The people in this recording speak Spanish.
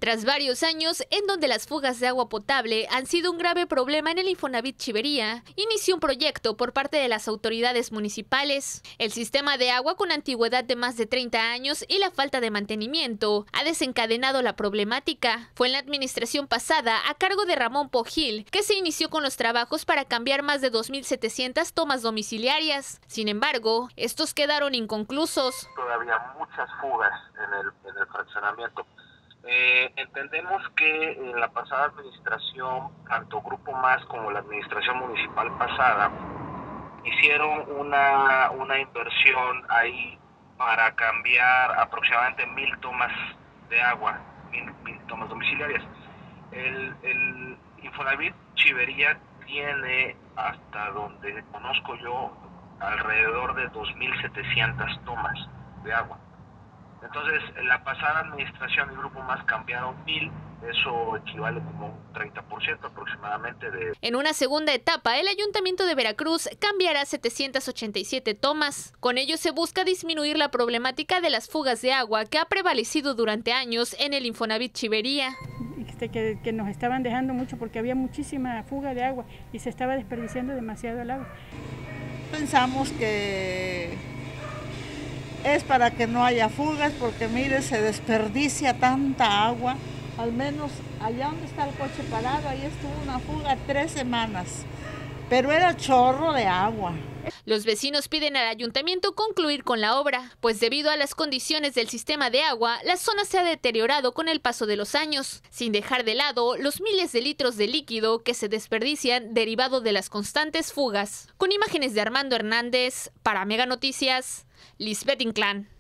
Tras varios años en donde las fugas de agua potable han sido un grave problema en el Infonavit Chivería, inició un proyecto por parte de las autoridades municipales. El sistema de agua, con antigüedad de más de 30 años y la falta de mantenimiento, ha desencadenado la problemática. Fue en la administración pasada, a cargo de Ramón Pogil, que se inició con los trabajos para cambiar más de 2.700 tomas domiciliarias. Sin embargo, estos quedaron inconclusos. Todavía muchas fugas en el fraccionamiento. Entendemos que en la pasada administración, tanto Grupo Más como la administración municipal pasada, hicieron una inversión ahí para cambiar aproximadamente 1.000 tomas de agua, 1.000 tomas domiciliarias. El Infonavit Chivería tiene, hasta donde conozco yo, alrededor de 2.700 tomas de agua. Entonces, en la pasada administración y Grupo Más cambiaron 1.000, eso equivale como un 30% aproximadamente de... En una segunda etapa, el Ayuntamiento de Veracruz cambiará 787 tomas. Con ello se busca disminuir la problemática de las fugas de agua que ha prevalecido durante años en el Infonavit Chivería. Que nos estaban dejando mucho porque había muchísima fuga de agua y se estaba desperdiciando demasiado el agua. Pensamos que es para que no haya fugas, porque mire, se desperdicia tanta agua. Al menos allá donde está el coche parado, ahí estuvo una fuga 3 semanas, pero era chorro de agua. Los vecinos piden al ayuntamiento concluir con la obra, pues debido a las condiciones del sistema de agua, la zona se ha deteriorado con el paso de los años, sin dejar de lado los miles de litros de líquido que se desperdician derivado de las constantes fugas. Con imágenes de Armando Hernández, para Mega Noticias, Lisbeth Inclán.